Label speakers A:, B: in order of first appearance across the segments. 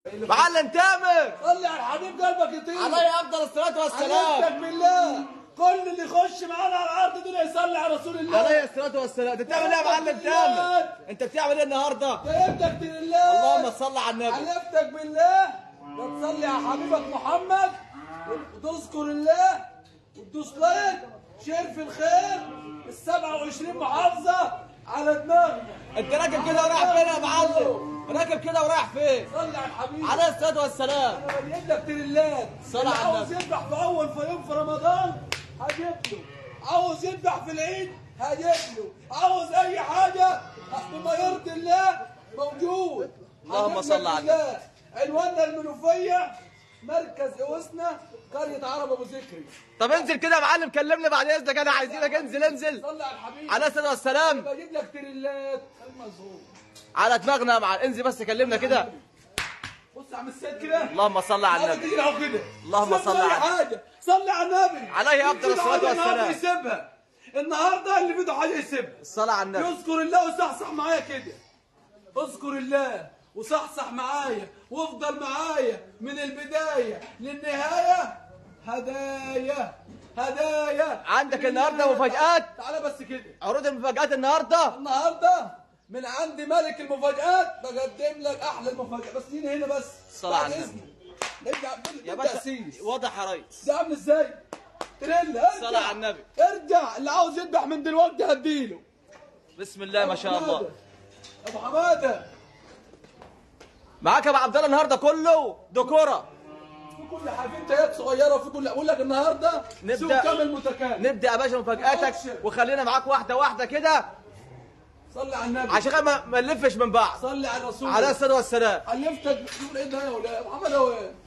A: معلم تامر
B: صلي على الحبيب قلبك يطير.
A: عليه افضل الصلاه والسلام.
B: علمتك بالله كل اللي يخش معانا على الارض دول يصلي على رسول الله
A: عليه الصلاه والسلام. انت بتعمل ايه يا معلم تامر؟ انت بتعمل ايه النهارده؟
B: علمتك بالله.
A: اللهم صل على النبي.
B: علمتك بالله لا تصلي على حبيبك محمد وتذكر الله وتدوس لايك شير في الخير ال 27 محافظه على دماغنا.
A: انت راكب كده ورايح فين يا معلم؟ راكب كده ورايح فين؟
B: صلي على الحبيب
A: عليه الصلاه والسلام.
B: انا بجيب لك تريلات.
A: صلى على النبي.
B: عاوز يذبح في اول في يوم في رمضان هجيب له، عاوز يذبح في العيد هجيب له، عاوز اي حاجه بما يرضي الله موجود.
A: اللهم صل على النبي.
B: عنواننا المنوفيه مركز اوسنا قريه عرب ابو ذكري.
A: طب انزل كده يا معلم كلمني بعد اذنك، انا عايزينك انزل.
B: صلي على الحبيب
A: عليه الصلاه والسلام.
B: انا بجيب لك تريلات المظهور
A: على دماغنا يا معلم. انزل بس كلمنا كده.
B: بص يا عم السيد كده.
A: اللهم صل على النبي.
B: تيجي اهو كده.
A: اللهم صل على النبي.
B: حاجه صلي على النبي.
A: عليه افضل الصلاه والسلام.
B: يسيبها النهارده اللي بده حاجه يسيبها.
A: الصلاه على النبي.
B: يذكر الله وصحصح معايا كده. اذكر الله وصحصح معايا وافضل معايا من البدايه للنهايه. هدايا
A: عندك النهارده مفاجآت.
B: تعالى بس كده.
A: عروض المفاجآت النهارده
B: من عند ملك المفاجآت بقدم لك احلى المفاجآت. بس هنا بس
A: الصلاة على النبي.
B: نرجع
A: يا باشا
B: بالتأسيس.
A: واضح يا ريس.
B: ده عامل ازاي؟ تريلا
A: الصلاة على النبي.
B: ارجع اللي عاوز يذبح من دلوقتي هديله.
A: بسم الله ما شاء الله.
B: ابو حماده
A: معاك يا ابو عبد الله النهارده كله ديكوره.
B: في كل حاجه، في انتهاءات صغيره وفي كل اقول لك النهارده سوق كامل متكامل.
A: نبدا يا باشا مفاجاتك وخلينا معاك واحده واحده كده.
B: صلي على النبي
A: عشان ما نلفش من بعض.
B: صلي على الرسول
A: عليه الصلاه والسلام.
B: حلفتك تقول ايه ده يا ولاد ابو محمد هو ايه؟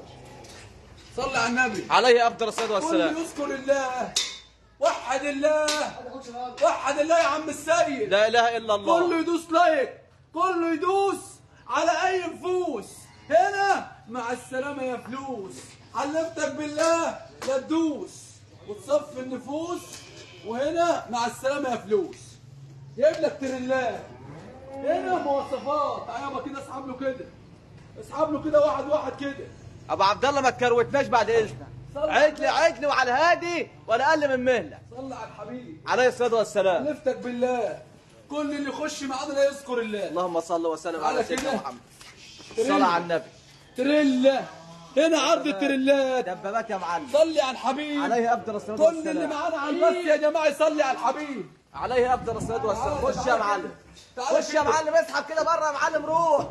B: صلي على النبي
A: عليه افضل الصلاه والسلام.
B: كل يذكر الله وحد الله وحد الله يا عم السيد.
A: لا اله الا الله.
B: كله يدوس لايك، كله يدوس على اي نفوس. هنا مع السلامه يا فلوس. حلفتك بالله لا تدوس وتصفي النفوس. وهنا مع السلامه يا فلوس. جايب لك تريلات. هنا مواصفات. تعالى كده اسحب له كده. اسحب له كده واحد واحد كده.
A: ابو عبد الله ما تكروتناش بعد اذنك. عدلي وعلى الهادي ولا اقل من مهله.
B: صلي على الحبيب
A: عليه الصلاه والسلام.
B: حلفتك بالله كل اللي يخش معانا لا يذكر الله.
A: اللهم صل وسلم على سيدنا محمد.
B: تريلا.
A: صلى على النبي.
B: تريلا هنا عرض التريلات.
A: دبابات يا معلم.
B: صلي على الحبيب.
A: عليه افضل الصلاه والسلام.
B: كل اللي معانا على البث يا جماعه يصلي على الحبيب.
A: عليه افضل الصلاه والسلام. خش يا معلم.
B: تعالى
A: خش يا معلم اسحب كده بره يا معلم روح.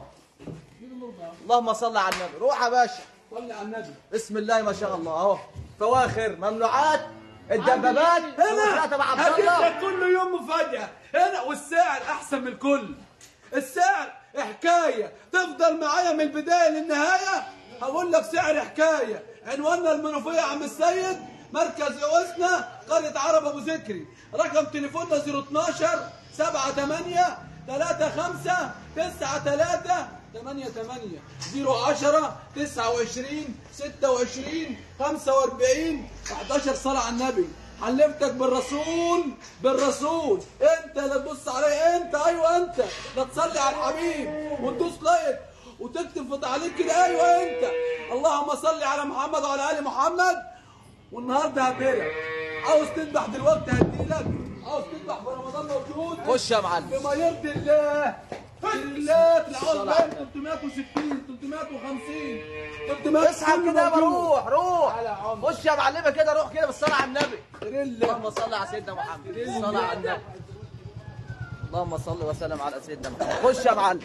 A: اللهم صل على النبي. روح يا باشا.
B: صلي على النبي.
A: بسم الله ما شاء الله اهو. فواخر ممنوعات الدبابات.
B: هنا
A: تبع عبد
B: هجيب
A: الله.
B: لك كل يوم مفاجاه. هنا والسعر احسن من الكل. السعر حكايه تفضل معايا من البدايه للنهايه. هقول لك سعر حكايه. عنواننا المنوفيه يا عم السيد مركز اوسنا قريه عرب ابو ذكري. رقم تليفوننا 012 78 35 93 88 010 29 26 45 11. صلاة على النبي. حلفتك بالرسول انت لا تبص علي انت. ايوه انت لا تصلي على الحبيب وتدوس لايك وتكتب في تعليق كده. ايوه انت. اللهم صل على محمد وعلى ال محمد. والنهارده هبهرك. عاوز تذبح دلوقتي هديلك. عاوز تذبح في رمضان موجود.
A: خش يا معلم.
B: بما يرضي الله. تريلات العوض بين 360 350 300.
A: اسحب كده يابا. روح خش يا معلمه كده. روح كده بالصلاه على النبي. اللهم صل على سيدنا محمد. الصلاه على النبي. اللهم صل وسلم على سيدنا محمد. خش يا معلم.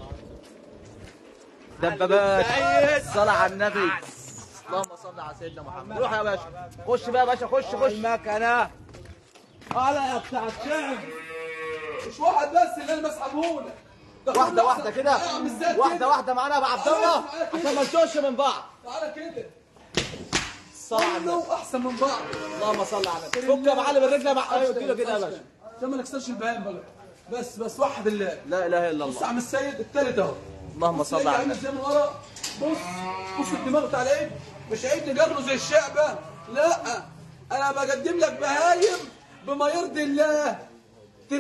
A: دبابات. الصلاه على النبي. اللهم صل على سيدنا محمد. روح يا باشا. خش بقى يا باشا. خش
B: المكنه على يا بتاع الشعب. مش واحد بس اللي انا بسحبهولك.
A: واحده كده. واحده معانا يا ابو عبد الله عشان ما نتوهش من بعض.
B: تعالى كده.
A: الصلاه على النبي.
B: احسن من بعض.
A: اللهم صل على النبي. فك يا معلم الرجل مع كده يا باشا
B: عشان ما نكسرش البهايم بقى. بس وحد الله.
A: لا اله الا
B: بص
A: الله.
B: عم السيد الثالث اهو.
A: اللهم صل على النبي.
B: زي من ورا. بص الدماغ بتاع العيد. مش عيد نجره زي الشعبه. لا انا بقدم لك بهايم بما يرضي الله.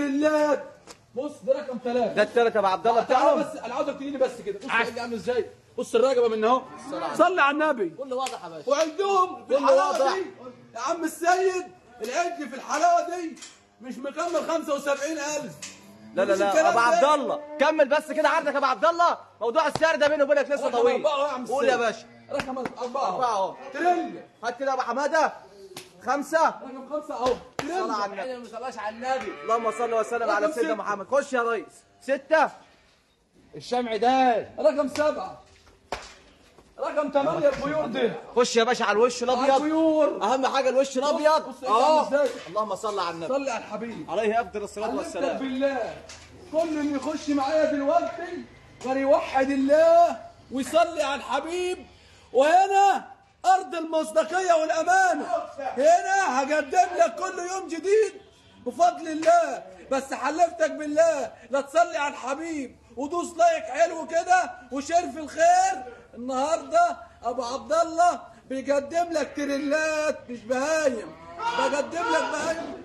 B: تريلات. بص ده رقم 3.
A: ده الثالث يا ابو عبد الله بتاعهم.
B: بس انا عاوزك تجيني بس كده. بص اللي عامل ازاي. بص الرقبه من اهو. صلي على النبي.
A: كله واضح يا باشا.
B: وعندهم في
A: كله واضح
B: الحلاوه دي يا عم السيد، العجل في الحلاوه دي مش مكمل 75,000.
A: لا لا لا ابو عبد الله كمل بس كده عرضك يا ابو عبد الله. موضوع السعر ده بيني وبينك لسه طويل. قول يا باشا.
B: رقم 4
A: اهو.
B: تريل.
A: هات كده يا ابو حماده. 5
B: رقم 5 اهو.
A: صل على النبي.
C: ما صلاش على النبي.
A: اللهم صل وسلم على سيدنا محمد. خش يا ريس. 6
C: الشمع ده.
B: رقم 7. رقم 8 البيور دي.
A: خش يا باشا على الوش الابيض.
B: البيور
A: اهم حاجه الوش الابيض. اللهم صل على النبي.
B: صلي على الحبيب
A: عليه افضل الصلاه والسلام.
B: بالله كل اللي يخش معايا دلوقتي غير يوحد الله ويصلي على الحبيب. وهنا ارض المصداقيه والامانه، هنا هقدم لك كل يوم جديد بفضل الله. بس حلفتك بالله لا تصلي على الحبيب ودوس لايك حلو كده وشير في الخير. النهارده ابو عبد الله بيقدم لك تريلات مش بهايم، بقدم لك بهايم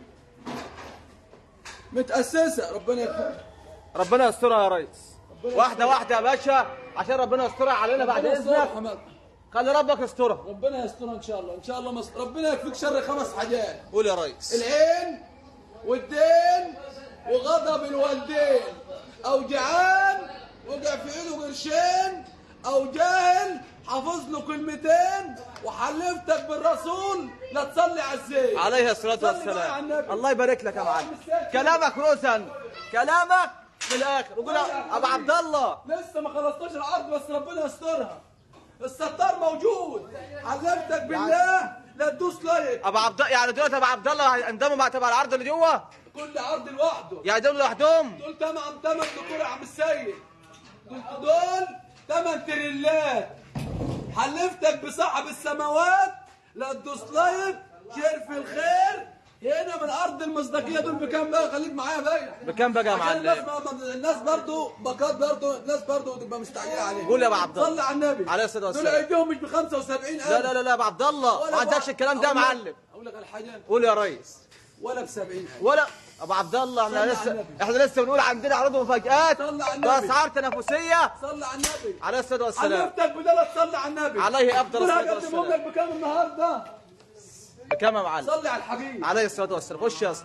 B: متأسسة. ربنا يكرمك.
A: ربنا يسترها يا ريس. واحده واحده يا باشا عشان ربنا يسترها علينا بعد اذنك. خلي ربك يسترها.
B: ربنا يسترها ان شاء الله. ان شاء الله ربنا يكفيك شر 5 حاجات.
A: قول يا ريس.
B: العين والدين وغضب الوالدين، او جعان وقع في ايده قرشين، او جاهل حافظ له كلمتين وحلفتك بالرسول لا تصلي على الزين
A: عليه الصلاه والسلام. الله يبارك لك يا معلم. كلامك روسن، كلامك في الاخر. وقول ابو عبد الله
B: لسه ما خلصتش العرض بس ربنا يسترها. الستار موجود. حلفتك بالله لا تدوس لايك.
A: ابو عبد الله يعني دلوقتي ابو عبد الله انضموا مع تبع العرض اللي جوه؟
B: كل عرض لوحده.
A: يعني دول لوحدهم؟
B: دول 8 دكتور يا عم السيد. دول 8 تريلات. حلفتك بصاحب السماوات لا تدوس لايك شير في الخير. هنا من ارض المصداقيه. دول بكام بقى؟ خليك معايا بقى.
A: بكام بقى يا معلم؟
B: الناس برضه باكات برضه، الناس برضه تبقى مستعجله عليهم.
A: قول يا ابو عبد الله.
B: صلي على النبي
A: عليه الصلاه والسلام.
B: دول ايديهم مش ب 75,000.
A: لا لا لا يا ابو عبد الله ما عندكش الكلام ده يا معلم.
B: اقول لك على حاجه.
A: قول يا ريس.
B: ولا ب 70,000
A: ولا ابو عبد الله. احنا لسه بنقول عندنا عروض ومفاجآت باسعار تنافسيه.
B: صلي على النبي
A: عليه الصلاه والسلام.
B: حلفتك بدل تصلي على النبي.
A: عليه افضل الصلاه
B: والسلام. هقدمهم لك بكام النهارده؟
A: بكام يا معلم؟
B: صلي على الحبيب
A: عليه الصلاه والسلام. خش يا اسطى.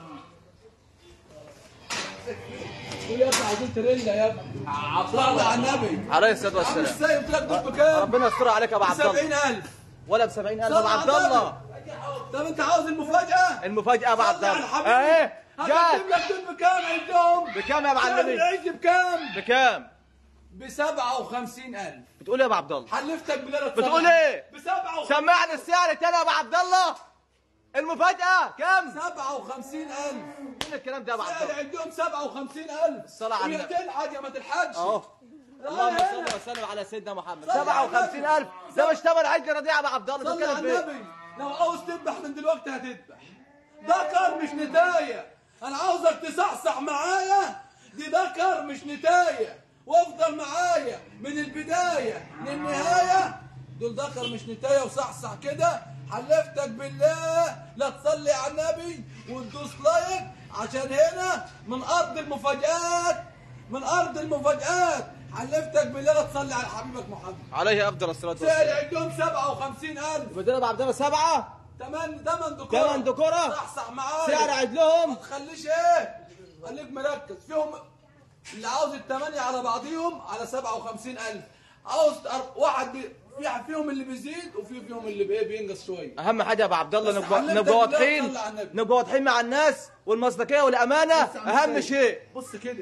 B: قول يا ابني عايزين تريلا يا ابني. صلي على النبي
A: عليه الصلاه والسلام.
B: عم السيد قلت لك دول بكام؟
A: ربنا يستر عليك يا ابو عبد الله.
B: 70,000
A: ولا ب 70,000 يا ابو عبد الله.
B: طب انت عاوز المفاجاه؟
A: المفاجاه يا ابو عبد الله.
B: ايه هقدم لك دول بكام عندهم؟
A: بكام يا معلمي؟
B: العيش بكام؟
A: بكام؟
B: ب 57,000.
A: بتقول ايه يا ابو عبد الله؟
B: حلفتك بالله.
A: بتقول ايه؟
B: ب 57.
A: سمعني السعر تاني يا ابو عبد الله. المفاجأة كم؟
B: 57,000.
A: مين الكلام ده يا ابو عبد الله؟
B: عندهم 57,000.
A: الصلاة على النبي.
B: تلحق يا ما تلحقش.
A: اهو. اللهم صل وسلم على سيدنا محمد. 57,000 ده مش ثمن عجل رضيع يا ابو عبد الله.
B: صلي على النبي. لو عاوز تذبح من دلوقتي هتذبح. ذكر مش نتاية. انا عاوزك تصحصح معايا. دي ذكر مش نتاية. وافضل معايا من البداية للنهاية. دول ذكر مش نتاية وصحصح كده. حلفتك بالله لا تصلي على النبي وتدوس لايك عشان هنا من ارض المفاجآت. من ارض المفاجآت. حلفتك بالله لا تصلي على حبيبك محمد
A: عليه افضل الصلاه والسلام.
B: سعر عندهم 57,000.
A: بدل ابو عبد الله 7
B: 8 دكورة.
A: 8 دكورة.
B: صحصح معايا.
A: سعر عدلهم.
B: ما تخليش ايه. خليك مركز فيهم. اللي عاوز ال8 على بعضيهم على 57,000. عاوز واحد فيهم اللي بيزيد وفي فيهم اللي بينقص شويه.
A: اهم حاجه يا ابو عبد الله نبقى واضحين. نبقى واضحين مع الناس والمصداقيه والامانه اهم شيء.
B: بص كده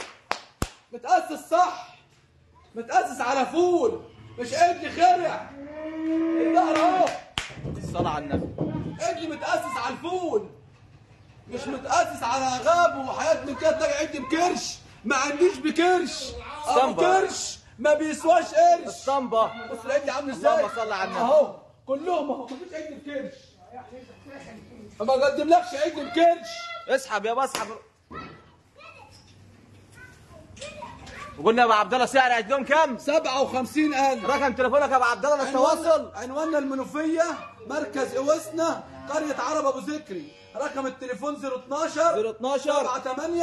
B: متاسس صح. متاسس على فول مش اجلي خرع. الظهر اهو.
A: الصلاه على النبي.
B: اجلي متاسس على الفول مش متاسس على غاب وحياه من كده. تلاقي عندي بكرش ما عنديش بكرش. ابو كرش ما بيسواش قرش.
A: الصنبه.
B: بص العجل عامل ازاي.
A: اللهم صل على النبي.
B: اهو كلهم اهو مفيش عجل بكرش. ما اقدملكش عجل بكرش.
A: اسحب يابا اسحب. وقلنا يا ابو عبد الله سعر عندهم كام؟
B: 57,000.
A: رقم تليفونك يا ابو عبد الله للتواصل.
B: عنواننا المنوفية، مركز اوسنا، قرية عرب ابو ذكري. رقم التليفون 012 78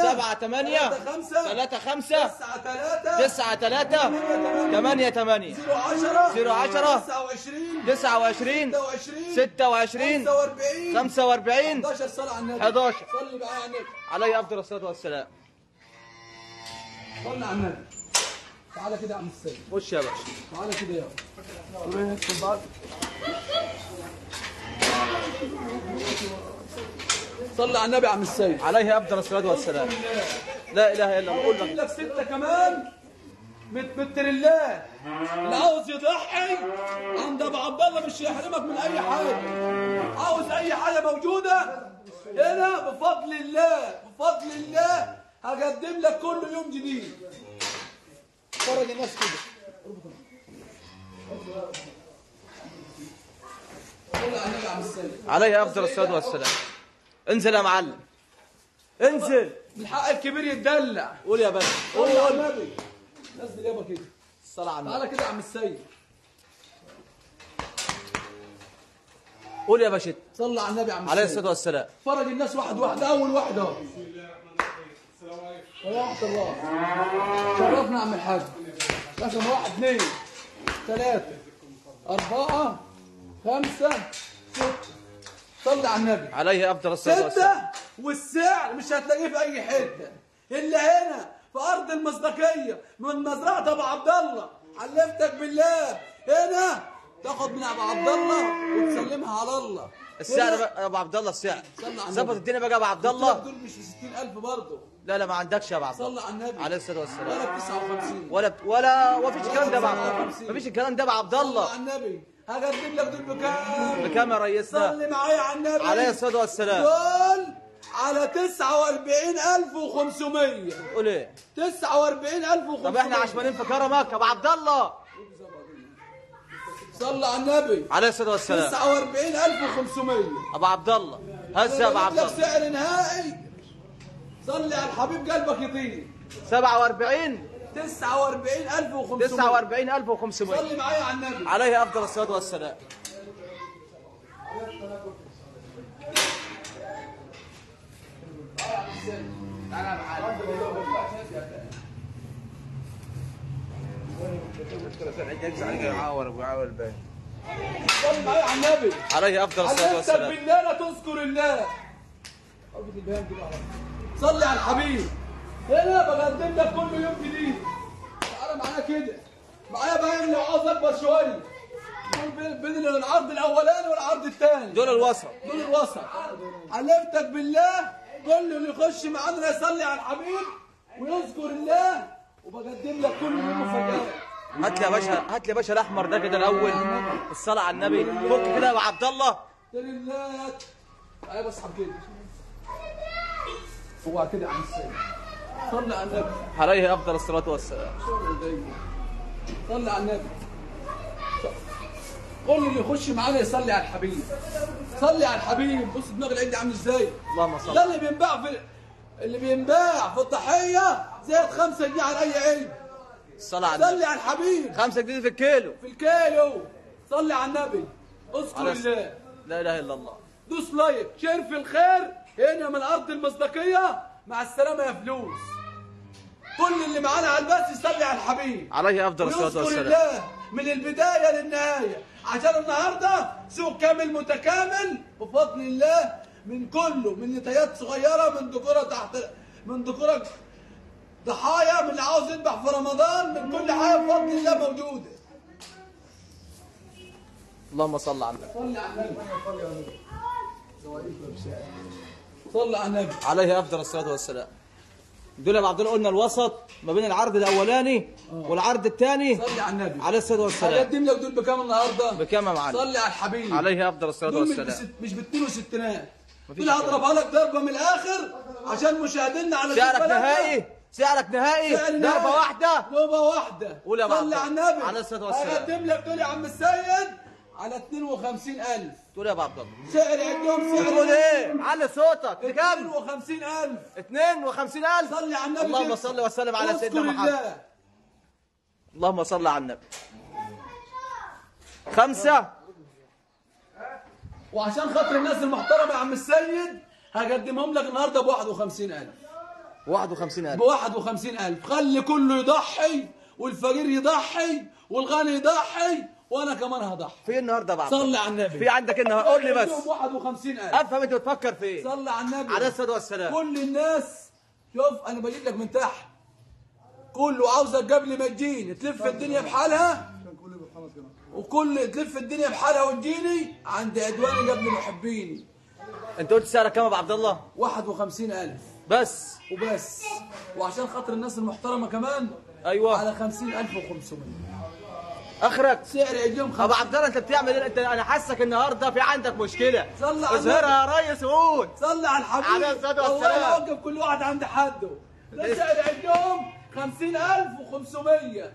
B: 35 93 88 010 29 26 45 11. صلاة على النبي.
A: 11.
B: صلي بقى على النبي.
A: عليه افضل الصلاه والسلام.
B: صلي على النبي. تعالى كده يا عم السيد.
A: خش يا باشا.
B: تعالى كده يلا. صلي على النبي يا عم السيد.
A: عليه افضل الصلاه والسلام. لا اله الا الله. قول
B: اجيب لك 6 كمان متر الله. اللي عاوز يضحي عند ابو عبد الله مش هيحرمك من اي حاجه. عاوز اي حاجه موجوده هنا بفضل الله، بفضل الله هقدم لك كل يوم جديد. فرج الناس كده. صلي على النبي يا عم السيد.
A: عليه افضل الصلاه والسلام. انزل يا معلم. انزل.
B: الحق الكبير يتدلع.
A: قول يا باشا.
B: قول يا النبي. نزل يابا كده.
A: الصلاه على النبي.
B: تعالى كده يا عم السيد.
A: قول يا باشا.
B: صلى على النبي يا عم
A: عليه
B: السيد.
A: الصلاه والسلام.
B: فرج الناس واحد واحد. اول واحد اهو. ورحمة الله. شرفنا يا عم الحاج. رقم 1 2 3 4 5 6. صلي على النبي.
A: عليه افضل الصلاه والسلام.
B: 6 والسعر مش هتلاقيه في اي حته الا هنا في ارض المصداقيه من مزرعه ابو عبد الله. حلفتك بالله هنا تاخد من ابو عبد الله وتسلمها على الله.
A: السعر بقى يا ابو عبد الله. السعر
B: صلى على النبي.
A: ظبط الدنيا بقى يا ابو عبد الله.
B: دول مش 60,000 برضه.
A: لا لا ما عندكش يا ابو عبد الله.
B: صلى على النبي.
A: عليه الصلاه والسلام.
B: ولا ب 59
A: ولا ما فيش الكلام ده يا ابو عبد الله. ما فيش الكلام ده يا ابو عبد
B: صلى
A: الله.
B: على النبي. هقدم لك دول بكام؟
A: بكام يا ريسنا؟
B: صلي معايا على النبي.
A: عليه الصلاه والسلام.
B: دول على 49,500.
A: قول ايه؟
B: 49,500.
A: طب احنا عشمانين في كرمك يا ابو عبد الله.
B: صلى على النبي.
A: عليه الصلاه والسلام.
B: 49,500.
A: ابو عبد الله. هز يا ابو عبد
B: لك
A: الله.
B: سعر نهائي. صلي على الحبيب قلبك يطير.
A: 47
B: 49,500.
A: 49,500.
B: صلي معايا على النبي.
A: عليه افضل الصلاه والسلام.
B: صلي معايا على النبي.
A: عليه افضل الصلاه
B: حلفتك
A: والسلام.
B: بالله لا تذكر الله. صلي على الحبيب. هنا بقدم لك كل يوم جديد. تعالى معايا كده. معايا باين لو عاوز اكبر شويه. دول بين العرض الاولاني والعرض الثاني.
A: دول الوسط.
B: دول الوسط. حلفتك بالله كل اللي يخش معانا يصلي على الحبيب ويذكر الله وبقدم لك كل يوم مفاجآت.
A: هات لي يا باشا، هات لي يا باشا الاحمر ده كده الاول. الصلاه على النبي. فك كده يا ابو عبد الله.
B: لله. تعالى بس كده. هو كده يا عم السيد. صلي على النبي.
A: عليه افضل الصلاه والسلام.
B: صلي على النبي. كل اللي يخش معانا يصلي على الحبيب. صلي على الحبيب. بص دماغ العيد عامل ازاي.
A: اللهم صل.
B: ده اللي بينباع في الضحيه زائد 5 جنيه على اي عيد.
A: الصلاه على النبي.
B: صلي على الحبيب.
A: 5 جنيه في الكيلو.
B: في الكيلو. صلي على النبي. اذكر
A: على
B: الله.
A: لا اله الا الله.
B: دوس لايك. شير في الخير. هنا من ارض المصداقيه. مع السلامه يا فلوس. كل اللي معانا على البث يصلي على الحبيب.
A: عليه افضل الصلاه
B: ويذكر
A: والسلام.
B: الله من البدايه للنهايه عشان النهارده سوق كامل متكامل بفضل الله من كله، من نتايات صغيره، من ذكوره تحت، من ذكوره ضحايا، من اللي عاوز يذبح في رمضان، من كل حاجه بفضل الله موجوده.
A: اللهم صل على النبي.
B: صلي على النبي. صلي على النبي.
A: عليه افضل الصلاه والسلام. دول يا ابو عبد الله قلنا الوسط ما بين العرض الاولاني والعرض الثاني.
B: صلي على النبي.
A: عليه الصلاه والسلام.
B: هقدم لك دول بكام النهارده؟
A: بكام يا معلم؟
B: صلي على الحبيب.
A: عليه افضل الصلاه
B: دول
A: والسلام.
B: مش ب2 وستينات. دول هضربها لك ضربه من الاخر عشان مشاهدينا على
A: سعرك نهائي. سعرك نهائي. ضربه واحده.
B: ضربه واحده.
A: قول يا ابو عبد
B: صلي على
A: الله.
B: النبي.
A: عليه الصلاه والسلام.
B: هقدم لك دول يا عم السيد على 52,000.
A: تقول يا ابو عبد الله.
B: سعر عندهم سعر
A: بتقول ايه؟ علي صوتك. بكام؟
B: 52,000.
A: 52,000.
B: صلي على النبي.
A: اللهم صل وسلم على سيدنا محمد. اللهم صل على النبي. 5.
B: وعشان خاطر الناس المحترمه يا عم السيد هقدمهم لك النهارده ب 51,000.
A: 51,000.
B: ب 51,000. خلي كله يضحي، والفقير يضحي، والغني يضحي، وانا كمان هضحي.
A: في النهارده بعد
B: صلي على النبي.
A: في عندك النهارده، قول لي بس.
B: 51,000.
A: افهم انت بتفكر في ايه.
B: صلي على النبي
A: عليه الصلاه والسلام.
B: كل الناس، شوف انا بجيب لك من تحت، كله عاوزك قبل ما تجيني تلف الدنيا بحالها، وكل تلف الدنيا بحالها وتجيني عند عدواني قبل ما يحبيني.
A: انت قلت سعرك كام يا ابو عبد الله؟
B: 51,000
A: بس.
B: وبس. وعشان خاطر الناس المحترمه كمان
A: ايوه
B: على 50,500
A: اخرك.
B: سعر اليوم
A: ابو عبد الله انت بتعمل ايه؟ انت انا حاسك النهارده في عندك مشكله.
B: صلي على
A: اظهرها يا ريس وقول.
B: صلي على الحبيب.
A: عليه الصلاة والسلام.
B: والله يوقف كل واحد عند حده. ده سعر عندهم 50,500.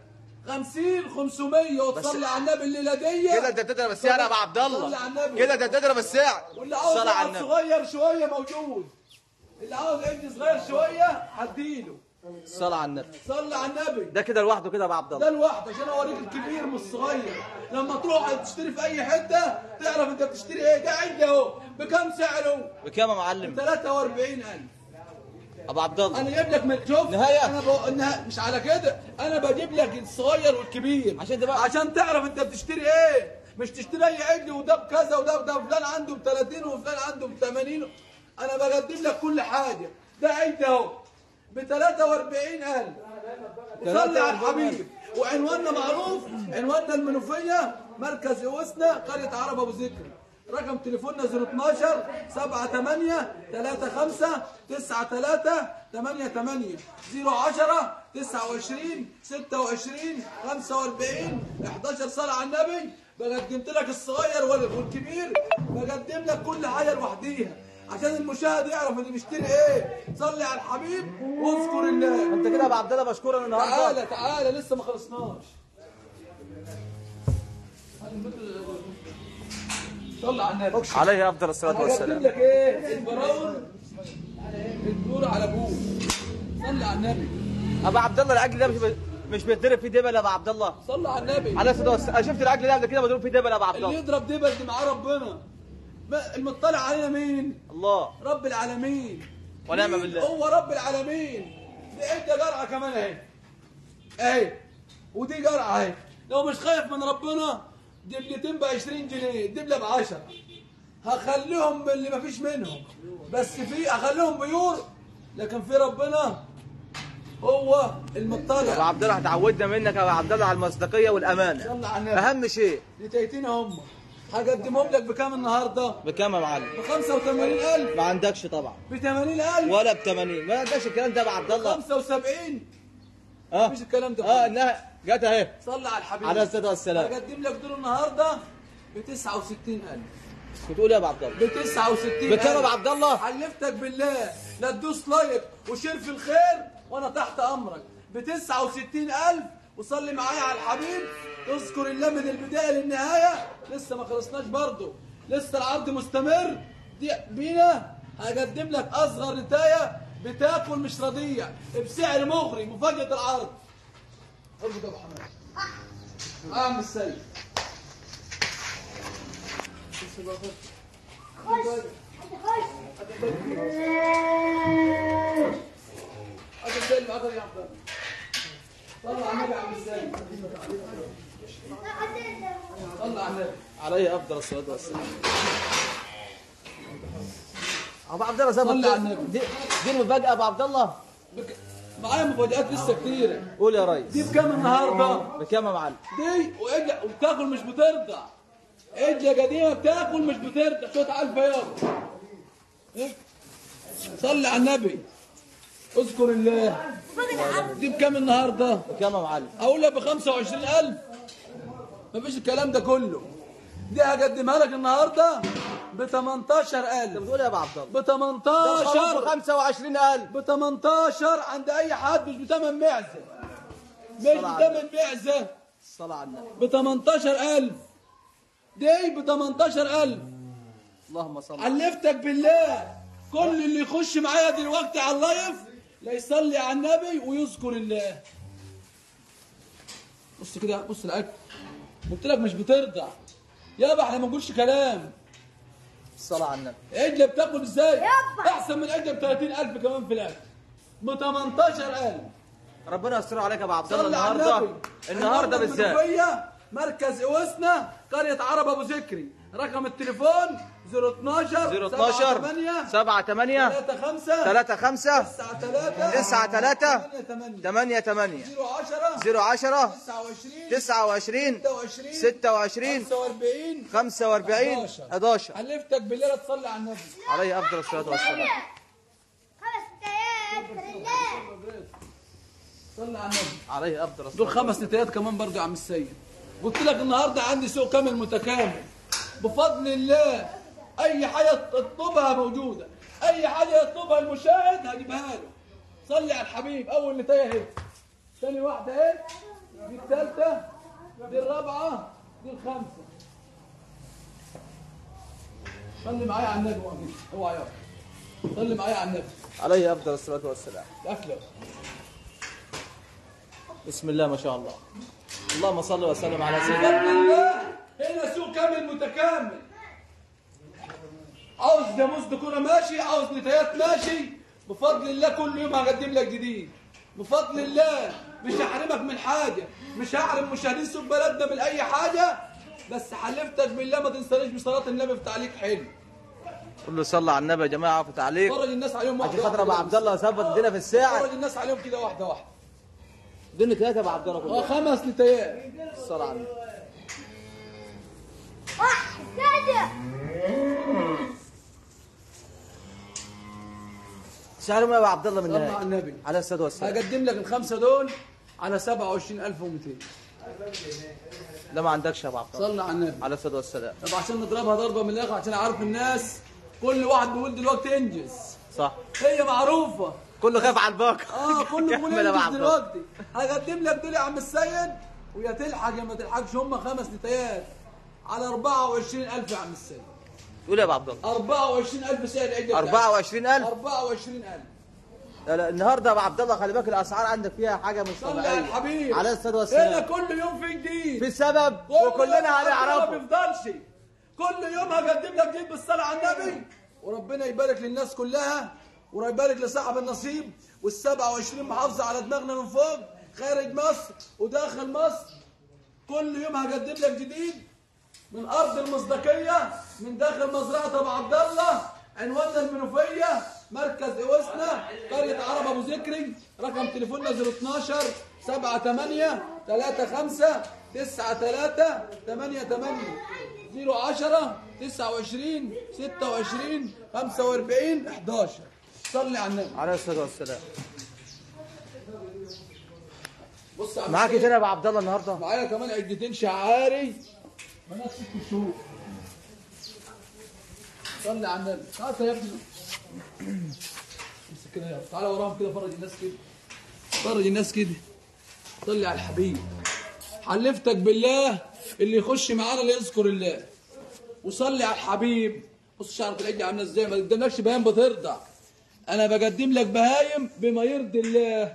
B: 50,500 وتصلي على النبي الليله دي.
A: كده انت بتضرب السعر يا ابو عبد الله.
B: صلي على النبي.
A: كده انت بتضرب السعر.
B: واللي عاوز
A: صلي على
B: واحد
A: النبي.
B: صغير شويه موجود. اللي عاوز ابن صغير شويه هديله.
A: صلي على النبي.
B: صلي على النبي.
A: ده كده لوحده كده يا ابو عبد الله.
B: ده لوحده عشان اوريك الكبير من الصغير. لما تروح تشتري في اي حته تعرف انت بتشتري ايه. ده عندي اهو. بكم سعره؟
A: بكام يا معلم؟
B: 43,000.
A: ابو عبد الله
B: انا جايب لك من شوف
A: نهاية.
B: انا مش على كده، انا بجيب لك الصغير والكبير عشان تعرف انت بتشتري ايه. مش تشتري اي عجل وده بكذا وده فلان عنده ب 30 وفلان عنده ب 80. انا بقدم لك كل حاجه. ده عندي اهو ب 43,000. صلي على الحبيب. وعنواننا معروف، عنواننا المنوفيه، مركز اوسنا، قريه عرب ابو ذكر. رقم تليفوننا 012 78 35 93 88 010 29 26 45 11. صلاة على النبي. بقدمت لك الصغير والكبير، بقدم لك كل حاجه لوحديها عشان المشاهد يعرف اللي بيشتري ايه. صلي على الحبيب واذكر الله.
A: انت كده يا ابو عبد الله مشكورا النهارده.
B: تعالى لسه ما خلصناش. صلي على النبي.
A: عليه افضل الصلاه والسلام.
B: هجيب لك ايه؟ البراون الدور على ابوه. صلي على النبي.
A: ابو عبد الله العجل ده مش بيتضرب فيه دبل يا ابو عبد الله.
B: صلي على النبي.
A: عليه الصلاه والسلام. انا شفت العجل ده قبل كده مضروب فيه دبل يا ابو عبد
B: اللي
A: الله.
B: يضرب دبل دي معاه ربنا. المطلع علينا مين؟
A: الله.
B: رب العالمين.
A: ونعم بالله.
B: هو رب العالمين. دي انت جرعه كمان اهي. اهي. ودي جرعه اهي. لو مش خايف من ربنا دبلتين ب 20 جنيه، الدبله ب 10. هخليهم اللي ما فيش منهم، بس في هخليهم بيور، لكن في ربنا هو المطلع.
A: ابو عبد الله اتعودنا منك يا ابو عبد الله على المصداقيه والامانه.
B: صلى على النبي.
A: اهم شيء.
B: دقيقتين هم. هقدمهم لك بكام النهارده؟
A: بكام يا معلم؟
B: ب 85,000.
A: ما عندكش طبعا.
B: ب 80,000.
A: ولا ب 80. ما عندكش الكلام ده يا ابو عبد الله.
B: 75.
A: اه
B: مفيش الكلام ده.
A: انها جت اهي.
B: صلى على الحبيب.
A: عليه الصلاه والسلام.
B: هقدم لك دول النهارده ب 69,000.
A: بتقول يا ابو عبد الله؟
B: ب 69,000.
A: بكام يا ابو عبد الله؟
B: حلفتك بالله لا تدوس لايك وشير في الخير وانا تحت امرك. ب 69,000. وصلي معايا على الحبيب. اذكر الله من البدايه للنهايه. لسه ما خلصناش برضه، لسه العرض مستمر. دي بينا هقدم لك اصغر نتايه بتاكل مش رضيع بسعر مغري. مفاجاه العرض. اربط يا ابو حماد. عم السيد. صلى على النبي. عم السيد. صلى على النبي.
A: عليه افضل الصلاه والسلام. ابو عبد الله
B: صلي على النبي.
A: دي المفاجاه ابو عبد الله.
B: معايا مفاجآت لسه كتيرة.
A: قول يا ريس.
B: دي بكام النهارده؟
A: بكام يا معلم؟
B: دي وبتاكل مش بترضع. عجلة قديمة بتاكل مش بترضع. شوية علف يابا. صلي على النبي. اذكر الله. دي بكام النهارده؟
A: بكام يا معلم؟
B: اقول لك ب 25,000. مفيش الكلام ده كله. دي هقدمها لك النهارده ب 18,000.
A: انت بتقول يا ابو عبد الله؟
B: ب 18.
A: 25,000.
B: ب 18 عند اي حد. مش بثمن معزه. مش بثمن معزه.
A: الصلاه على النبي.
B: ب 18,000. دي ب 18,000.
A: اللهم صل.
B: حلفتك بالله كل اللي يخش معايا دلوقتي على اللايف لا يصلي على النبي ويذكر الله. بص كده، بص الاكل. قلت لك مش بترضع يابا، احنا ما نقولش كلام.
A: الصلاة على النبي.
B: عجله بتاكل ازاي؟ احسن من عجله ب 30,000 كمان في الاكل، ب 18,000.
A: ربنا يستر عليك يا ابو عبد الله
B: صلي على
A: النهارده بالذات.
B: المنوفية، مركز اوسنا، قرية عرب ابو ذكري. رقم التليفون 012
A: 78 35 93 88 010 29 26 45 11.
B: حلفتك بالليله تصلي على النبي
A: عليه افضل الصلاه والسلام.
B: صلي على النبي
A: عليه افضل الصلاه.
B: دول 5 نتايات كمان برضه يا عم السيد. قلت لك النهارده عندي سوق كامل متكامل بفضل الله. اي حاجه تطلبها موجوده، اي حاجه يطلبها المشاهد هجيبها له. صلي على الحبيب. اول نتايه اهي، ثاني واحده اهي، دي الثالثه، دي الرابعه، دي الخامسه. صلي معايا على النبي. اوعى يابا، صلي معايا على النبي
A: عليه افضل الصلاه والسلام.
B: الاكله.
A: بسم الله ما شاء الله. اللهم صل وسلم على سيدنا.
B: بفضل الله هنا سوق كامل متكامل. عاوز جاموس دكوره ماشي، عاوز نتايات ماشي، بفضل الله كل يوم هقدم لك جديد. بفضل الله مش هحرمك من حاجه، مش هحرم مشاهدين سوق بلدنا من اي حاجه، بس حلفتك بالله ما تنسانيش بصلاه النبي في تعليق حلو.
A: قول له صلى على النبي يا جماعه في تعليق.
B: فرج الناس عليهم واحده
A: عشان خاطر ابو عبد الله ثبت الدنيا في الساعه.
B: فرج الناس عليهم كده واحده واحده.
A: دول 3 يا ابو عبد الله كلهم.
B: 5 نتايات.
A: الصلاه على النبي. سعرهم يا ابو عبد الله من
B: صلى على النبي
A: عليه الصلاه والسلام.
B: هقدم لك ال5 دول على 27,200.
A: لا ما عندكش يا ابو عبد الله.
B: صلى على النبي
A: عليه الصلاه والسلام.
B: طب عشان نضربها ضربه من الاخر، عشان اعرف الناس كل واحد بيقول دلوقتي انجز.
A: صح.
B: هي معروفه.
A: كله خاف على الباقي.
B: كله بيقول
A: كمل يا أبو
B: انجز
A: عبد الله.
B: دلوقتي. هقدم لك دول يا عم السيد، ويا تلحق يا ما تلحقش. هم 5 نتايات على 24,000 يا عم السيد.
A: قول يا ابو عبد الله.
B: 24,000 سعر العجله.
A: 24,000.
B: 24,000.
A: لا لا النهارده يا ابو عبد الله خلي بالك الاسعار عندك فيها حاجه مش
B: صلي على
A: طبيعيه.
B: الحبيب.
A: عليه الصلاه
B: هنا
A: والسلام.
B: كل يوم في جديد.
A: في سبب وكلنا هنعرفه.
B: ما بيفضلش. كل يوم هقدم لك جديد بالصلاه على النبي. وربنا يبارك للناس كلها، ويبارك لصاحب النصيب. وال27 محافظه على دماغنا من فوق، خارج مصر وداخل مصر. كل يوم هقدم لك جديد من ارض المصداقيه، من داخل مزرعه ابو عبد الله. عنواننا المنوفيه، مركز اوسنا، قريه عرب ابو ذكري. رقم تليفوننا 012 78 35 93 88 010 29 26 45 11. صلي على النبي
A: عليه الصلاه والسلام.
B: بص يا عم
A: معاك
B: السيد،
A: تاني يا ابو عبد الله النهارده؟
B: معايا كمان عدتين شعاري بنات 6 شهور. صلي على النبي. تعال يا ابني، امسك كده يلا. تعالى وراهم كده، فرج الناس كده، فرج الناس كده. صلي على الحبيب. حلفتك بالله اللي يخش معانا اللي يذكر الله. وصلي على الحبيب. بص شعرة العجل عامله ازاي، ما قداملكش بهايم بترضع. انا بقدم لك بهايم بما يرضي الله.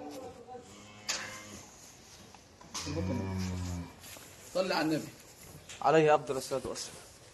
B: صلي على النبي
A: عليه افضل الصلاه والسلام.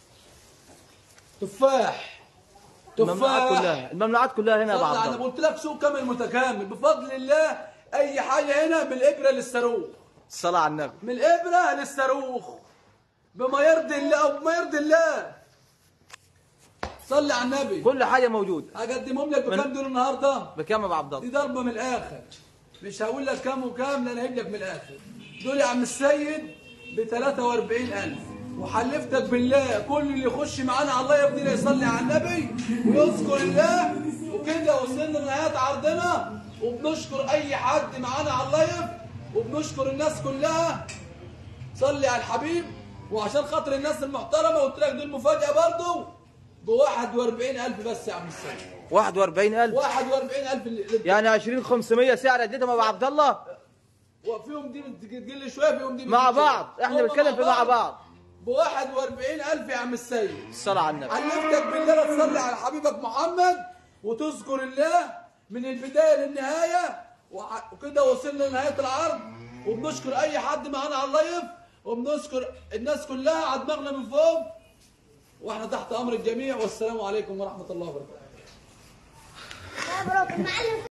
B: تفاح.
A: الممنوعات كلها، الممنوعات كلها هنا يا ابو عبد
B: انا
A: الله.
B: قلت لك سوق كامل متكامل بفضل الله. اي حاجه هنا من الابره للصاروخ.
A: الصلاه على النبي.
B: من الابره للصاروخ بما يرضي الله او بما يرضي الله. صلي على النبي.
A: كل حاجه موجوده.
B: هقدمهم لك بكام دول النهارده؟
A: بكام يا ابو عبد
B: دي
A: الله؟
B: ضربه من الاخر، مش هقول لك كام وكام، لا انا هجيب لك من الاخر. دول يا عم السيد ب 43,000. وحلفتك بالله كل اللي يخش معانا على الله يبدي يصلي على النبي ويذكر الله. وكده وصلنا لنهايه عرضنا، وبنشكر اي حد معانا على اللايف، وبنشكر الناس كلها. صلي على الحبيب. وعشان خاطر الناس المحترمه قلت لك دول مفاجاه برضه ب 41,000 بس يا عم السيد.
A: 41,000.
B: 41,000
A: يعني 20,500 سعر اديتهم يا ابو عبد الله.
B: وفيهم دي تقل شويه، فيهم دي
A: مع بعض، احنا بنتكلم في مع بعض.
B: ب 41,000 يا عم السيد.
A: الصلاه على النبي.
B: علمتك بالله تصلي على حبيبك محمد وتذكر الله من البدايه للنهايه. وكده وصلنا لنهايه العرض. وبنشكر اي حد معانا على اللايف، وبنشكر الناس كلها على دماغنا من فوق، واحنا تحت امر الجميع، والسلام عليكم ورحمه الله وبركاته.